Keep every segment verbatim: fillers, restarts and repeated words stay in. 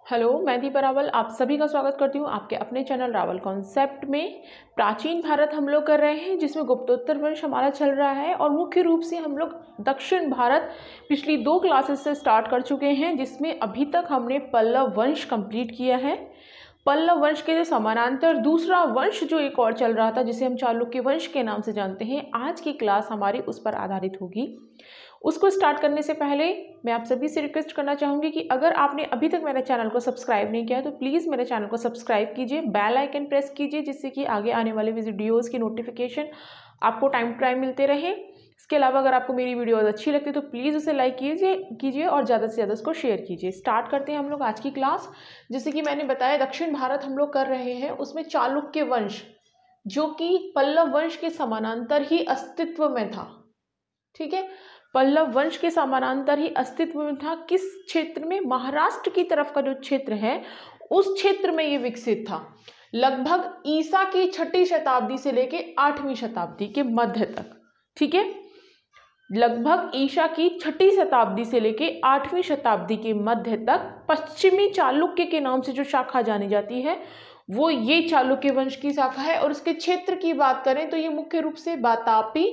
Hello, मैं दीपा रावल आप सभी का स्वागत करती हूँ आपके अपने चैनल रावल कॉन्सेप्ट में। प्राचीन भारत हम लोग कर रहे हैं जिसमें गुप्तोत्तर वंश हमारा चल रहा है और मुख्य रूप से हम लोग दक्षिण भारत पिछली दो क्लासेस से स्टार्ट कर चुके हैं, जिसमें अभी तक हमने पल्लव वंश कंप्लीट किया है। पल्लव वंश के समानांतर दूसरा वंश जो एक और चल रहा था जिसे हम चालुक्य वंश के नाम से जानते हैं, आज की क्लास हमारी उस पर आधारित होगी। उसको स्टार्ट करने से पहले मैं आप सभी से रिक्वेस्ट करना चाहूँगी कि अगर आपने अभी तक मेरे चैनल को सब्सक्राइब नहीं किया है तो प्लीज़ मेरे चैनल को सब्सक्राइब कीजिए, बेल आइकन प्रेस कीजिए, जिससे कि आगे आने वाले वीडियोज़ की नोटिफिकेशन आपको टाइम टू टाइम मिलते रहे। इसके अलावा अगर आपको मेरी वीडियोज़ अच्छी लगती है तो प्लीज़ उसे लाइक कीजिए कीजिए और ज़्यादा से ज़्यादा उसको शेयर कीजिए। स्टार्ट करते हैं हम लोग आज की क्लास। जैसे कि मैंने बताया दक्षिण भारत हम लोग कर रहे हैं, उसमें चालुक्य वंश जो कि पल्लव वंश के समानांतर ही अस्तित्व में था। ठीक है, पल्लव वंश के समानांतर ही अस्तित्व में था। किस क्षेत्र में? महाराष्ट्र की तरफ का जो क्षेत्र है उस क्षेत्र में ये विकसित था, लगभग ईसा की छठी शताब्दी से लेके आठवीं शताब्दी के मध्य तक। ठीक है, लगभग ईसा की छठी शताब्दी से लेके आठवीं शताब्दी के मध्य तक पश्चिमी चालुक्य के नाम से जो शाखा जानी जाती है वो ये चालुक्य वंश की शाखा है। और उसके क्षेत्र की बात करें तो ये मुख्य रूप से बातापी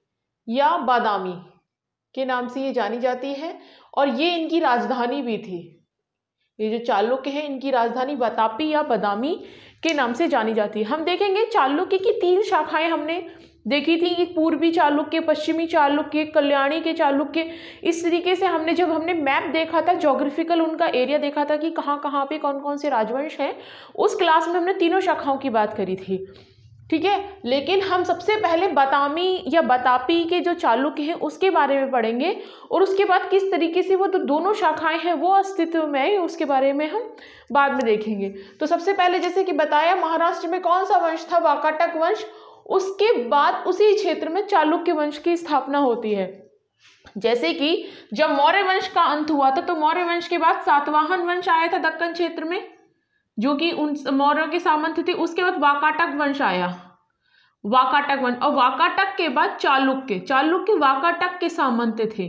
या बादामी के नाम से ये जानी जाती है और ये इनकी राजधानी भी थी। ये जो चालुक्य है इनकी राजधानी बातापी या बादामी के नाम से जानी जाती है। हम देखेंगे चालुक्य की तीन शाखाएं हमने देखी थी कि पूर्वी चालुक्य, पश्चिमी चालुक्य, कल्याणी के चालुक्य। इस तरीके से हमने जब हमने मैप देखा था, ज्योग्राफिकल उनका एरिया देखा था कि कहाँ कहाँ पे कौन कौन से राजवंश हैं, उस क्लास में हमने तीनों शाखाओं की बात करी थी। ठीक है, लेकिन हम सबसे पहले बादामी या बातापी के जो चालुक्य हैं उसके बारे में पढ़ेंगे और उसके बाद किस तरीके से वो तो दोनों शाखाएं हैं वो अस्तित्व में है उसके बारे में हम बाद में देखेंगे। तो सबसे पहले जैसे कि बताया, महाराष्ट्र में कौन सा वंश था? वाकाटक वंश। उसके बाद उसी क्षेत्र में चालुक्य वंश की स्थापना होती है। जैसे कि जब मौर्य वंश का अंत हुआ था तो मौर्य वंश के बाद सातवाहन वंश आया था दक्कन क्षेत्र में, जो कि उन मौर्यों के सामंत थे। उसके बाद वाकाटक वंश आया, वाकाटक वंश, और वाकाटक के बाद चालुक्य। चालुक्य वाकाटक के सामंत थे,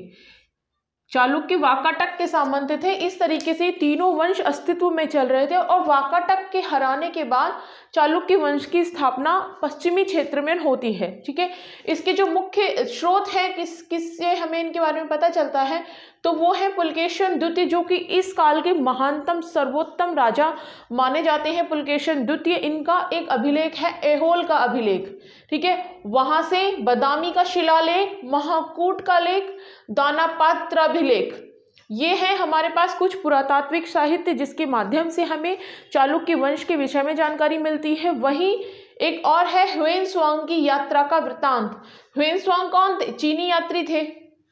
चालुक्य वाकाटक के सामंत थे। इस तरीके से तीनों वंश अस्तित्व में चल रहे थे और वाकाटक के हराने के बाद चालुक्य वंश की स्थापना पश्चिमी क्षेत्र में होती है। ठीक है, इसके जो मुख्य स्रोत है किस किससे हमें इनके बारे में पता चलता है तो वो है पुलकेशिन द्वितीय, जो कि इस काल के महानतम सर्वोत्तम राजा माने जाते हैं। पुलकेशिन द्वितीय, इनका एक अभिलेख है ऐहोल का अभिलेख। ठीक है, वहां से बादामी का शिलालेख, महाकूट का लेख, दानापात्र अभिलेख, ये है हमारे पास कुछ पुरातात्विक साहित्य जिसके माध्यम से हमें चालुक्य वंश के विषय में जानकारी मिलती है। वहीं एक और है ह्वेन-त्सांग की यात्रा का वृत्तांत। ह्वेन-त्सांग कौन थे? चीनी यात्री थे,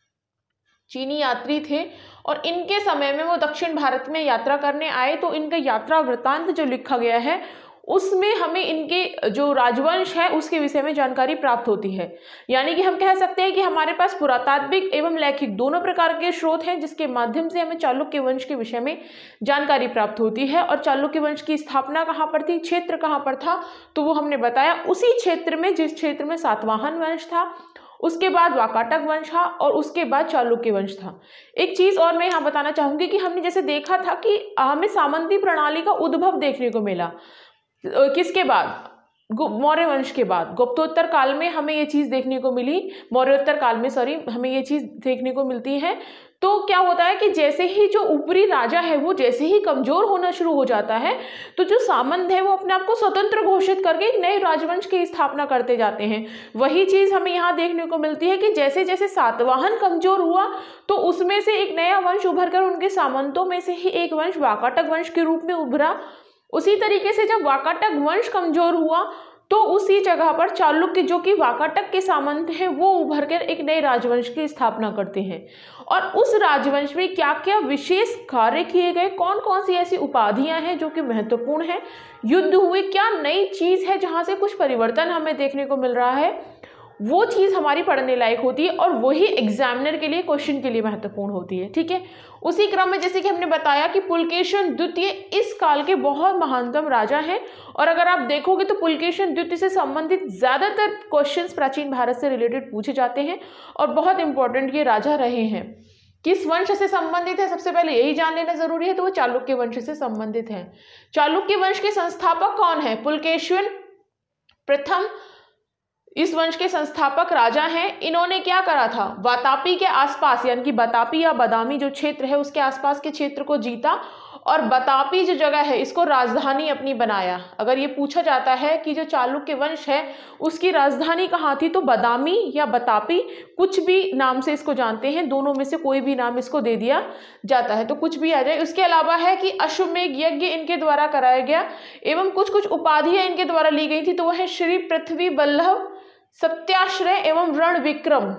चीनी यात्री थे और इनके समय में वो दक्षिण भारत में यात्रा करने आए। तो इनका यात्रा वृत्तांत जो लिखा गया है उसमें हमें इनके जो राजवंश है उसके विषय में जानकारी प्राप्त होती है। यानी कि हम कह सकते हैं कि हमारे पास पुरातात्विक एवं लैखिक दोनों प्रकार के स्रोत हैं जिसके माध्यम से हमें चालुक्य वंश के विषय में जानकारी प्राप्त होती है। और चालुक्य वंश की स्थापना कहाँ पर थी, क्षेत्र कहाँ पर था, तो वो हमने बताया उसी क्षेत्र में जिस क्षेत्र में सातवाहन वंश था, उसके बाद वाकाटक वंश था और उसके बाद चालुक्य वंश था। एक चीज और मैं यहाँ बताना चाहूंगी कि हमने जैसे देखा था कि हमें सामंती प्रणाली का उद्भव देखने को मिला किसके बाद? मौर्य वंश के बाद। गुप्तोत्तर काल में हमें ये चीज देखने को मिली, मौर्योत्तर काल में सॉरी हमें ये चीज देखने को मिलती है। तो क्या होता है कि जैसे ही जो ऊपरी राजा है वो जैसे ही कमजोर होना शुरू हो जाता है तो जो सामंत है वो अपने आप को स्वतंत्र घोषित करके एक नए राजवंश की स्थापना करते जाते हैं। वही चीज हमें यहाँ देखने को मिलती है कि जैसे जैसे सातवाहन कमजोर हुआ तो उसमें से एक नया वंश उभर कर उनके सामंतों में से ही एक वंश वाकाटक वंश के रूप में उभरा। उसी तरीके से जब वाकाटक वंश कमजोर हुआ तो उसी जगह पर चालुक्य जो कि वाकाटक के सामंत हैं वो उभर कर एक नए राजवंश की स्थापना करते हैं। और उस राजवंश में क्या क्या विशेष कार्य किए गए, कौन कौन सी ऐसी उपाधियां हैं जो कि महत्वपूर्ण है, युद्ध हुए, क्या नई चीज है जहां से कुछ परिवर्तन हमें देखने को मिल रहा है, वो चीज़ हमारी पढ़ने लायक होती है और वही एग्जामिनर के लिए क्वेश्चन के लिए महत्वपूर्ण होती है। ठीक है, उसी क्रम में जैसे कि हमने बताया कि पुलकेशिन द्वितीय इस काल के बहुत महानतम राजा हैं और अगर आप देखोगे तो पुलकेशिन द्वितीय से संबंधित ज़्यादातर क्वेश्चंस प्राचीन भारत से रिलेटेड पूछे जाते हैं और बहुत इंपॉर्टेंट ये राजा रहे हैं। किस वंश से संबंधित है, सबसे पहले यही जान लेना जरूरी है। तो वो चालुक्य वंश से संबंधित है। चालुक्य वंश के संस्थापक कौन है? पुलकेशिन प्रथम इस वंश के संस्थापक राजा हैं। इन्होंने क्या करा था? वातापी के आसपास, यानी कि बतापी या बादामी जो क्षेत्र है उसके आसपास के क्षेत्र को जीता और बतापी जो जगह है इसको राजधानी अपनी बनाया। अगर ये पूछा जाता है कि जो चालुक्य वंश है उसकी राजधानी कहाँ थी, तो बादामी या बतापी, कुछ भी नाम से इसको जानते हैं, दोनों में से कोई भी नाम इसको दे दिया जाता है तो कुछ भी आ जाए। उसके अलावा है कि अश्वमेध यज्ञ इनके द्वारा कराया गया एवं कुछ कुछ उपाधियां इनके द्वारा ली गई थी। तो वह है श्री पृथ्वी बल्लभ, सत्याश्रय एवं रण विक्रम।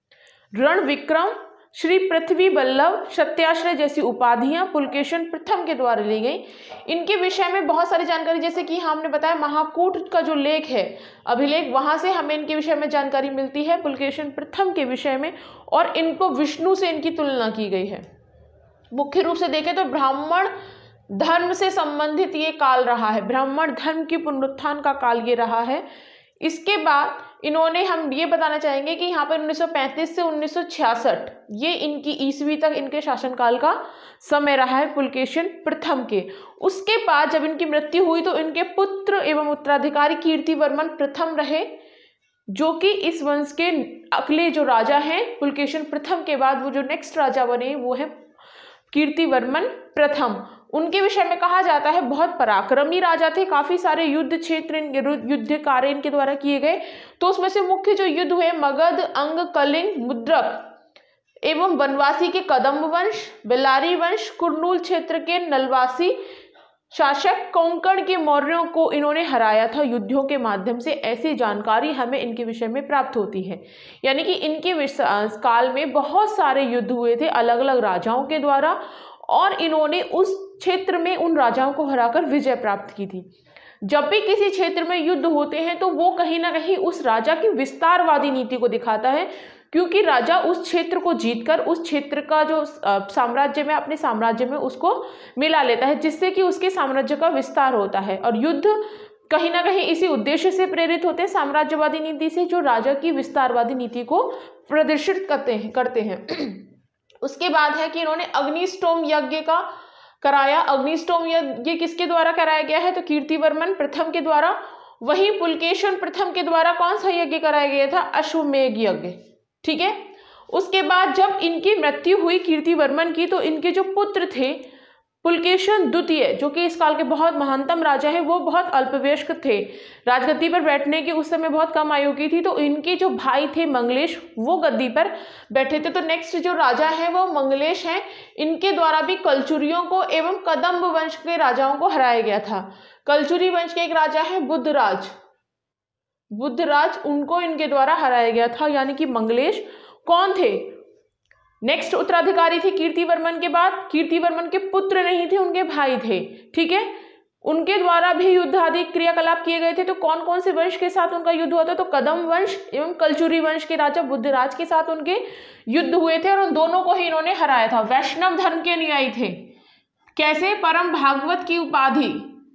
रण विक्रम, श्री पृथ्वी बल्लभ, सत्याश्रय जैसी उपाधियां पुलकेशिन प्रथम के द्वारा ली गई। इनके विषय में बहुत सारी जानकारी, जैसे कि हमने बताया महाकूट का जो लेख है अभिलेख, वहां से हमें इनके विषय में जानकारी मिलती है पुलकेशिन प्रथम के विषय में, और इनको विष्णु से इनकी तुलना की गई है। मुख्य रूप से देखें तो ब्राह्मण धर्म से संबंधित ये काल रहा है, ब्राह्मण धर्म की पुनरुत्थान का काल ये रहा है। इसके बाद इन्होंने, हम ये बताना चाहेंगे कि यहाँ पर उन्नीस सौ पैंतीस से उन्नीस सौ छियासठ ये इनकी ईस्वी तक इनके शासनकाल का समय रहा है पुलकेशिन प्रथम के। उसके बाद जब इनकी मृत्यु हुई तो इनके पुत्र एवं उत्तराधिकारी कीर्तिवर्मन प्रथम रहे, जो कि इस वंश के अगले जो राजा हैं पुलकेशिन प्रथम के बाद वो जो नेक्स्ट राजा बने वो है कीर्तिवर्मन प्रथम। उनके विषय में कहा जाता है बहुत पराक्रमी राजा थे, काफी सारे युद्ध क्षेत्र युद्ध कार्य इनके द्वारा किए गए। तो उसमें से मुख्य जो युद्ध हुए मगध, अंग, कलिंग, मुद्रक एवं वनवासी के कदम्ब वंश, बेलारी वंश, कुर्नूल क्षेत्र के नलवासी शासक, कोंकण के मौर्यों को इन्होंने हराया था युद्धों के माध्यम से। ऐसी जानकारी हमें इनके विषय में प्राप्त होती है। यानी कि इनके काल में बहुत सारे युद्ध हुए थे अलग अलग राजाओं के द्वारा और इन्होंने उस क्षेत्र में उन राजाओं को हराकर विजय प्राप्त की थी। जब भी किसी क्षेत्र में युद्ध होते हैं तो वो कहीं ना कहीं उस राजा की विस्तारवादी नीति को दिखाता है, क्योंकि राजा उस क्षेत्र को जीतकर उस क्षेत्र का जो साम्राज्य में अपने साम्राज्य में उसको मिला लेता है, जिससे कि उसके साम्राज्य का विस्तार होता है। और युद्ध कहीं ना कहीं इसी उद्देश्य से प्रेरित होते हैं, साम्राज्यवादी नीति से, जो राजा की विस्तारवादी नीति को प्रदर्शित करते हैं करते हैं उसके बाद है कि इन्होंने अग्निस्टोम यज्ञ का कराया। अग्निस्टोम यज्ञ किसके द्वारा कराया गया है, तो कीर्तिवर्मन प्रथम के द्वारा। वहीं पुलकेशिन प्रथम के द्वारा कौन सा यज्ञ कराया गया था, अश्वमेध यज्ञ। ठीक है। उसके बाद जब इनकी मृत्यु हुई कीर्तिवर्मन की, तो इनके जो पुत्र थे पुलकेशिन द्वितीय, जो कि इस काल के बहुत महानतम राजा हैं, वो बहुत अल्पवयस्क थे, राजगद्दी पर बैठने की उस समय बहुत कम आयु की थी। तो इनके जो भाई थे मंगलेश, वो गद्दी पर बैठे थे। तो नेक्स्ट जो राजा हैं वो मंगलेश हैं। इनके द्वारा भी कलचुरियों को एवं कदम्ब वंश के राजाओं को हराया गया था। कलचुरी वंश के एक राजा है बुद्धराज, बुद्धराज उनको इनके द्वारा हराया गया था, यानी कि मंगलेश कौन थे, नेक्स्ट उत्तराधिकारी थे कीर्तिवर्मन के बाद। कीर्तिवर्मन के पुत्र नहीं थे, उनके भाई थे। ठीक है। उनके द्वारा भी युद्ध आदि क्रियाकलाप किए गए थे। तो कौन कौन से वंश के साथ उनका युद्ध हुआ था, तो कदम्ब वंश एवं कलचुरी वंश के राजा बुद्धराज के साथ उनके युद्ध हुए थे और उन दोनों को ही इन्होंने हराया था। वैष्णव धर्म के अनुयायी थे। कैसे, परम भागवत की उपाधि,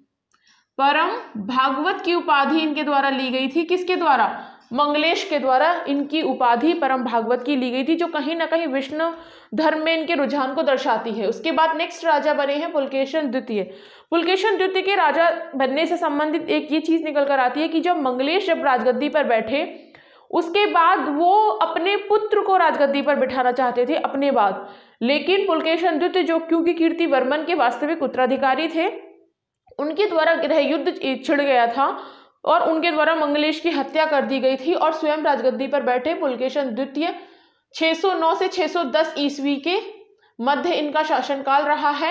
परम भागवत की उपाधि इनके द्वारा ली गई थी। किसके द्वारा, मंगलेश के द्वारा इनकी उपाधि परम भागवत की ली गई थी, जो कहीं ना कहीं विष्णु धर्म में इनके रुझान को दर्शाती है। उसके बाद नेक्स्ट राजा बने हैं पुलकेशिन द्वितीय। पुलकेशिन द्वितीय के राजा बनने से संबंधित एक ये चीज निकल कर आती है कि जब मंगलेश जब राजगद्दी पर बैठे, उसके बाद वो अपने पुत्र को राजगद्दी पर बिठाना चाहते थे अपने बाद, लेकिन पुलकेशिन द्वितीय जो क्योंकि कीर्तिवर्मन के वास्तविक उत्तराधिकारी थे, उनके द्वारा गृह युद्ध छिड़ गया था और उनके द्वारा मंगलेश की हत्या कर दी गई थी और स्वयं राजगद्दी पर बैठे पुलकेशिन द्वितीय। छह सौ नौ से छह सौ दस ईस्वी के मध्य इनका शासनकाल रहा है।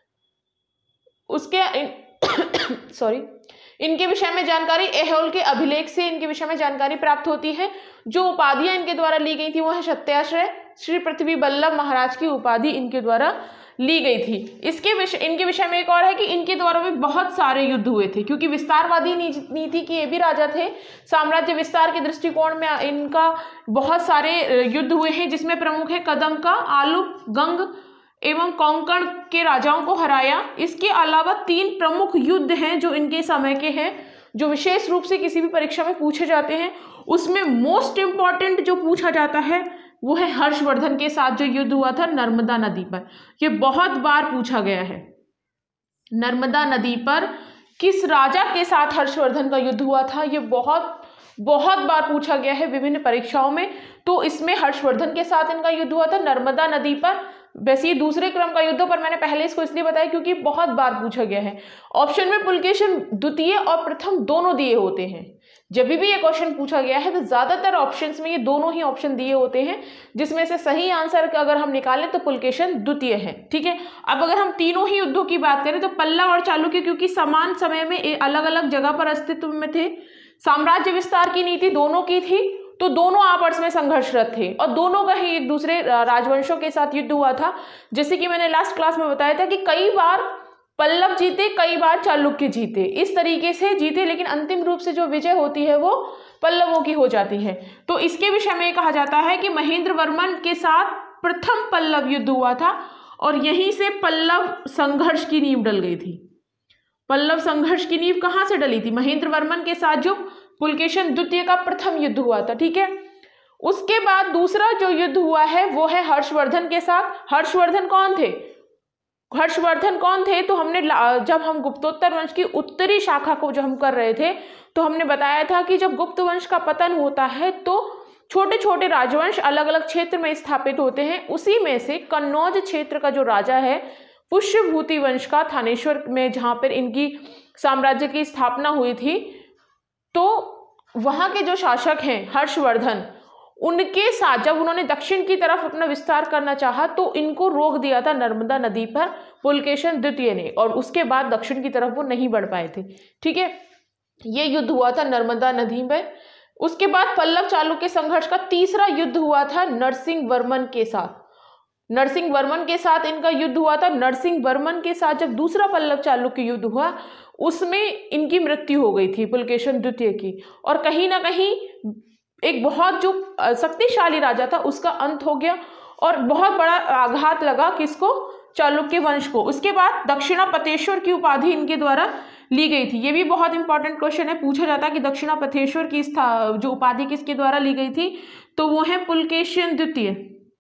उसके सॉरी इन, इनके विषय में जानकारी ऐहोल के अभिलेख से इनके विषय में जानकारी प्राप्त होती है। जो उपाधियां इनके द्वारा ली गई थी वो है सत्याश्रय, श्री पृथ्वी बल्लभ महाराज की उपाधि इनके द्वारा ली गई थी। इसके विषय इनके विषय में एक और है कि इनके द्वारा भी बहुत सारे युद्ध हुए थे, क्योंकि विस्तारवादी नीति के ये भी राजा थे। साम्राज्य विस्तार के दृष्टिकोण में इनका बहुत सारे युद्ध हुए हैं, जिसमें प्रमुख है कदम का, आलुप, गंग एवं कोंकण के राजाओं को हराया। इसके अलावा तीन प्रमुख युद्ध हैं जो इनके समय के हैं, जो विशेष रूप से किसी भी परीक्षा में पूछे जाते हैं। उसमें मोस्ट इंपॉर्टेंट जो पूछा जाता है वो है हर्षवर्धन के साथ जो युद्ध हुआ था नर्मदा नदी पर। ये बहुत बार पूछा गया है, नर्मदा नदी पर किस राजा के साथ हर्षवर्धन का युद्ध हुआ था, ये बहुत बहुत बार पूछा गया है विभिन्न परीक्षाओं में। तो इसमें हर्षवर्धन के साथ इनका युद्ध हुआ था नर्मदा नदी पर। वैसे ये दूसरे क्रम का युद्ध, पर मैंने पहले इसको इसलिए बताया क्योंकि बहुत बार पूछा गया है। ऑप्शन में पुलकेशिन द्वितीय और प्रथम दोनों दिए होते हैं। जब भी ये क्वेश्चन पूछा गया है तो ज्यादातर ऑप्शंस में ये दोनों ही ऑप्शन दिए होते हैं, जिसमें से सही आंसर अगर हम निकालें तो पुलकेशिन द्वितीय है। ठीक है, अब अगर हम तीनों ही युद्धों की बात करें तो पल्लव और चालुक्य क्योंकि समान समय में अलग अलग जगह पर अस्तित्व में थे, साम्राज्य विस्तार की नीति दोनों की थी, तो दोनों आपस में संघर्षरत थे और दोनों का ही एक दूसरे राजवंशों के साथ युद्ध हुआ था। जैसे कि मैंने लास्ट क्लास में बताया था कि कई बार पल्लव जीते, कई बार चालुक्य जीते, इस तरीके से जीते, लेकिन अंतिम रूप से जो विजय होती है वो पल्लवों की हो जाती है। तो इसके विषय में कहा जाता है कि महेंद्र वर्मन के साथ प्रथम पल्लव युद्ध हुआ था और यहीं से पल्लव संघर्ष की नींव डल गई थी। पल्लव संघर्ष की नींव कहां से डली थी? महेंद्र वर्मन के साथ जो पुलकेशिन द्वितीय का प्रथम युद्ध हुआ था। ठीक है, उसके बाद दूसरा जो युद्ध हुआ है वो है हर्षवर्धन के साथ। हर्षवर्धन कौन थे? हर्षवर्धन कौन थे तो हमने जब हम गुप्तोत्तर वंश की उत्तरी शाखा को जो हम कर रहे थे तो हमने बताया था कि जब गुप्त वंश का पतन होता है तो छोटे छोटे राजवंश अलग अलग क्षेत्र में स्थापित होते हैं। उसी में से कन्नौज क्षेत्र का जो राजा है पुष्यभूति वंश का, थानेश्वर में जहाँ पर इनकी साम्राज्य की स्थापना हुई थी, तो वहाँ के जो शासक हैं हर्षवर्धन, उनके साथ जब उन्होंने दक्षिण की तरफ अपना विस्तार करना चाहा तो इनको रोक दिया था नर्मदा नदी पर पुलकेशिन द्वितीय ने, और उसके बाद दक्षिण की तरफ वो नहीं बढ़ पाए थे। ठीक है, ये युद्ध हुआ था नर्मदा नदी में। उसके बाद पल्लव चालुक्य संघर्ष का तीसरा युद्ध हुआ था नरसिंह वर्मन के साथ। नरसिंह वर्मन के साथ इनका युद्ध हुआ था। नरसिंह वर्मन के साथ जब दूसरा पल्लव चालुक्य युद्ध हुआ उसमें इनकी मृत्यु हो गई थी पुलकेशिन द्वितीय की, और कहीं ना कहीं एक बहुत जो शक्तिशाली राजा था उसका अंत हो गया और बहुत बड़ा आघात लगा किसको? चालुक्य वंश को। उसके बाद दक्षिणापथेश्वर की उपाधि इनके द्वारा ली गई थी। ये भी बहुत इंपॉर्टेंट क्वेश्चन है, पूछा जाता है कि दक्षिणापथेश्वर की जो उपाधि किसके द्वारा ली गई थी, तो वो है पुलकेशिन द्वितीय।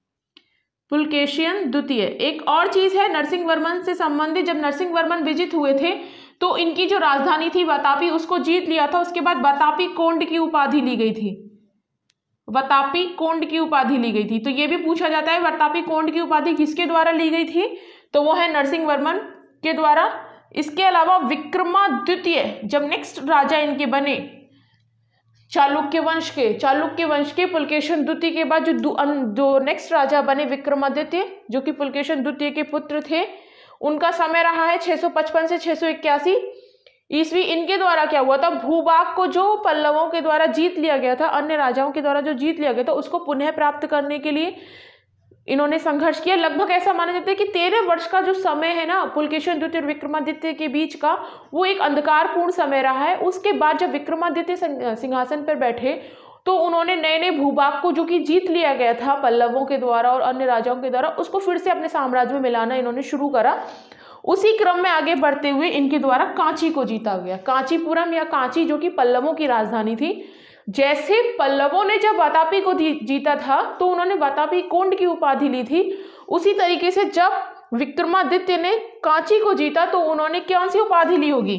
पुलकेशिन द्वितीय। एक और चीज है नरसिंह वर्मन से संबंधित, जब नरसिंह वर्मन विजित हुए थे तो इनकी जो राजधानी थी वातापी उसको जीत लिया था। उसके बाद वातापी कोंड की उपाधि ली गई थी। वातापी कोंड की उपाधि ली गई थी। तो ये भी पूछा जाता है वातापी कोंड की उपाधि किसके द्वारा ली गई थी, तो वो है नरसिंह वर्मन के द्वारा। इसके अलावा विक्रमादित्य जब नेक्स्ट राजा इनके बने चालुक्य वंश के चालुक्य वंश के पुलकेशिन द्वितीय के बाद जो जो नेक्स्ट राजा बने विक्रमादित्य, जो कि पुलकेशिन द्वितीय के पुत्र थे, उनका समय रहा है छह सौ पचपन से छह सौ इक्यासी ईस्वी। इनके द्वारा क्या हुआ था, भूभाग को जो पल्लवों के द्वारा जीत लिया गया था, अन्य राजाओं के द्वारा जो जीत लिया गया था, उसको पुनः प्राप्त करने के लिए इन्होंने संघर्ष किया। लगभग ऐसा माना जाता है कि तेरह वर्ष का जो समय है ना पुलकेशिन द्वितीय और विक्रमादित्य के बीच का, वो एक अंधकारपूर्ण समय रहा है। उसके बाद जब विक्रमादित्य सिंहासन पर बैठे तो उन्होंने नए नए भूभाग को जो कि जीत लिया गया था पल्लवों के द्वारा और अन्य राजाओं के द्वारा, उसको फिर से अपने साम्राज्य में मिलाना इन्होंने शुरू करा। उसी क्रम में आगे बढ़ते हुए इनके द्वारा कांची को जीता गया। कांचीपुरम या कांची जो कि पल्लवों की राजधानी थी। जैसे पल्लवों ने जब वातापी को जीता था तो उन्होंने वातापी कोंड की उपाधि ली थी, उसी तरीके से जब विक्रमादित्य ने कांची को जीता तो उन्होंने कौन सी उपाधि ली होगी,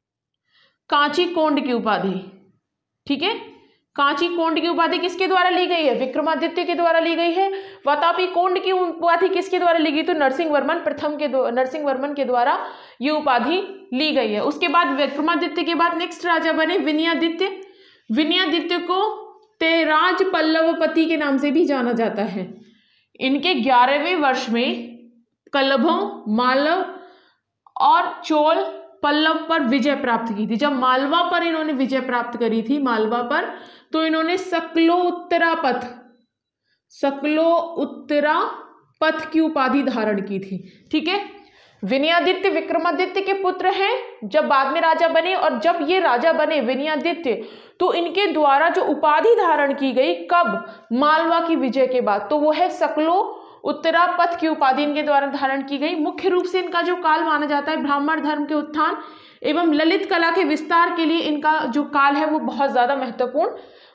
कांची कोंड की उपाधि। ठीक है, कांची कोंड की उपाधि किसके द्वारा ली गई है, विक्रमादित्य के द्वारा ली गई है। वातापी कोंड की उपाधि किसके द्वारा ली गई, तो नरसिंह वर्मन प्रथम के नरसिंह वर्मन के द्वारा ये उपाधि ली गई है। उसके बाद विक्रमादित्य के बाद नेक्स्ट राजा बने विनयादित्य। विनयादित्य को तेराज पल्लवपति के नाम से भी जाना जाता है। इनके ग्यारहवें वर्ष में कल्लभों, मालव और चोल पल्लव पर विजय प्राप्त की थी। जब मालवा पर इन्होंने विजय प्राप्त करी थी, मालवा पर, तो इन्होंने सकलो उत्तरापथ सकलो उत्तरापथ की उपाधि धारण की थी। ठीक है, विनयादित्य विक्रमादित्य के पुत्र हैं, जब बाद में राजा बने, और जब ये राजा बने विनयादित्य तो इनके द्वारा जो उपाधि धारण की गई कब, मालवा की विजय के बाद, तो वो है सकलो उत्तरापथ की उपाधि इनके द्वारा धारण की गई। मुख्य रूप से इनका जो काल माना जाता है ब्राह्मण धर्म के उत्थान एवं ललित कला के विस्तार के लिए इनका जो काल है वो बहुत ज्यादा महत्वपूर्ण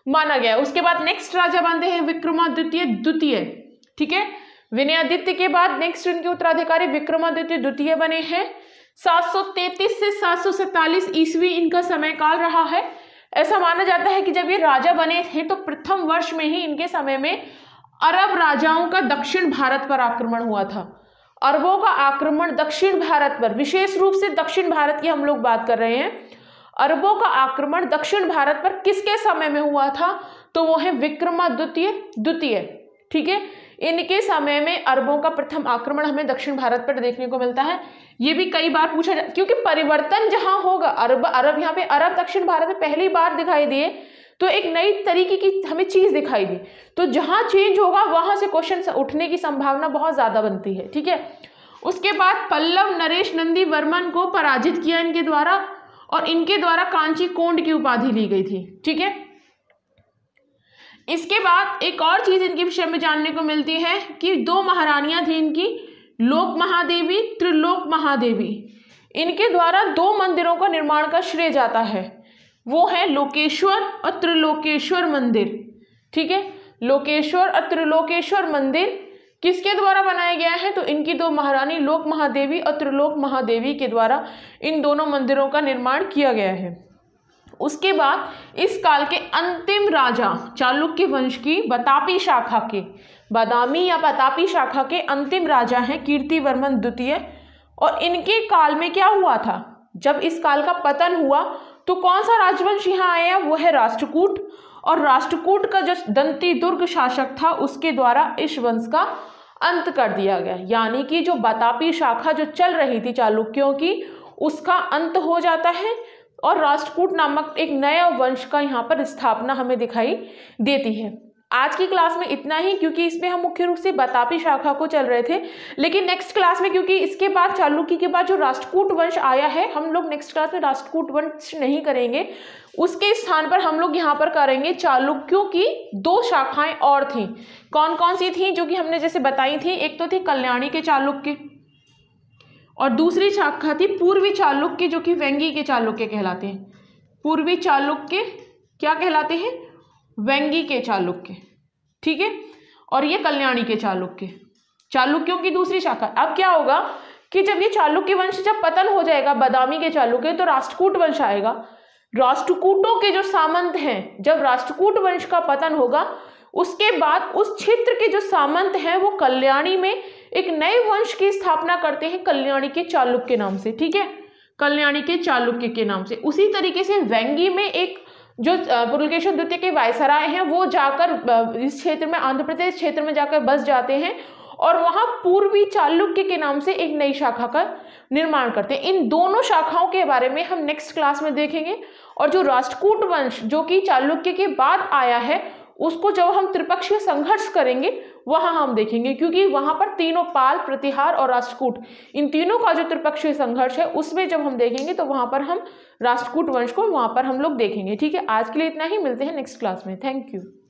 माना गया। उसके बाद नेक्स्ट राजा बनते हैं विक्रमादित्य द्वितीय। ठीक है, विनयादित्य के बाद नेक्स्ट इनके उत्तराधिकारी विक्रमादित्य द्वितीय बने हैं। सात सौ तैंतीस से सात सौ सैंतालीस ईस्वी इनका समय काल रहा है। ऐसा माना जाता है कि जब ये राजा बने थे तो प्रथम वर्ष में ही इनके समय में अरब राजाओं का दक्षिण भारत पर आक्रमण हुआ था। अरबों का आक्रमण दक्षिण भारत पर, विशेष रूप से दक्षिण भारत की हम लोग बात कर रहे हैं। अरबों का आक्रमण दक्षिण भारत पर किसके समय में हुआ था? तो वो है विक्रमादित्य द्वितीय। ठीक है, इनके समय में अरबों का प्रथम आक्रमण हमें दक्षिण भारत पर देखने को मिलता है। ये भी कई बार पूछा जा, क्योंकि परिवर्तन जहां होगा, अरब अरब यहाँ पे अरब दक्षिण भारत में पहली बार दिखाई दिए तो एक नई तरीके की हमें चीज दिखाई दी, तो जहां चेंज होगा वहां से क्वेश्चन उठने की संभावना बहुत ज्यादा बनती है। ठीक है, उसके बाद पल्लव नरेश नंदी वर्मन को पराजित किया इनके द्वारा, और इनके द्वारा कांची कोंड की उपाधि ली गई थी। ठीक है, इसके बाद एक और चीज इनके विषय में जानने को मिलती है कि दो महारानियां थी इनकी, लोक महादेवी, त्रिलोक महादेवी। इनके द्वारा दो मंदिरों का निर्माण का श्रेय जाता है, वो है लोकेश्वर और त्रिलोकेश्वर मंदिर। ठीक है, लोकेश्वर और त्रिलोकेश्वर मंदिर किसके द्वारा बनाया गया है? तो इनकी दो महारानी लोक महादेवी और त्रिलोक महादेवी के द्वारा इन दोनों मंदिरों का निर्माण किया गया है। उसके बाद इस काल के अंतिम राजा चालुक्य वंश की बतापी शाखा के, बादामी या बतापी शाखा के अंतिम राजा हैं कीर्तिवर्मन द्वितीय। और इनके काल में क्या हुआ था? जब इस काल का पतन हुआ तो कौन सा राजवंश यहाँ आया? वो है राष्ट्रकूट। और राष्ट्रकूट का जो दंती दुर्ग शासक था उसके द्वारा इस वंश का अंत कर दिया गया। यानी कि जो बतापी शाखा जो चल रही थी चालुक्यों की, उसका अंत हो जाता है और राष्ट्रकूट नामक एक नया वंश का यहाँ पर स्थापना हमें दिखाई देती है। आज की क्लास में इतना ही, क्योंकि इसमें हम मुख्य रूप से बतापी शाखा को चल रहे थे। लेकिन नेक्स्ट क्लास में, क्योंकि इसके बाद चालुक्य के बाद जो राष्ट्रकूट वंश आया है, हम लोग नेक्स्ट क्लास में राष्ट्रकूट वंश नहीं करेंगे, उसके स्थान पर हम लोग यहाँ पर करेंगे चालुक्यों की दो शाखाएं और थी। कौन कौन सी थी? जो कि हमने जैसे बताई थी, एक तो थी कल्याणी के चालुक्य और दूसरी शाखा थी पूर्वी चालुक्य, जो कि वेंगी के चालुक्य कहलाते हैं। पूर्वी चालुक्य क्या कहलाते हैं? वेंगी के चालुक्य। ठीक है, और ये कल्याणी के चालुक्य, चालुक्यों की दूसरी शाखा। अब क्या होगा कि जब ये चालुक्य वंश जब पतन हो जाएगा बादामी के चालुक्य, तो राष्ट्रकूट वंश आएगा। राष्ट्रकूटों के जो सामंत हैं, जब राष्ट्रकूट वंश का पतन होगा उसके बाद उस क्षेत्र के जो सामंत हैं वो कल्याणी में एक नए वंश की स्थापना करते हैं कल्याणी के चालुक्य के नाम से। ठीक है, कल्याणी के चालुक्य के नाम से। उसी तरीके से वेंगी में एक जो पुलकेशिन द्वितीय के वायसराय हैं वो जाकर इस क्षेत्र में, आंध्र प्रदेश क्षेत्र में जाकर बस जाते हैं और वहां पूर्वी चालुक्य के नाम से एक नई शाखा का निर्माण करते हैं। इन दोनों शाखाओं के बारे में हम नेक्स्ट क्लास में देखेंगे। और जो राष्ट्रकूट वंश जो कि चालुक्य के बाद आया है, उसको जब हम त्रिपक्षीय संघर्ष करेंगे वहां हम देखेंगे, क्योंकि वहां पर तीनों पाल, प्रतिहार और राष्ट्रकूट, इन तीनों का जो त्रिपक्षीय संघर्ष है उसमें जब हम देखेंगे तो वहां पर हम राष्ट्रकूट वंश को वहां पर हम लोग देखेंगे। ठीक है, आज के लिए इतना ही, मिलते हैं नेक्स्ट क्लास में। Thank you.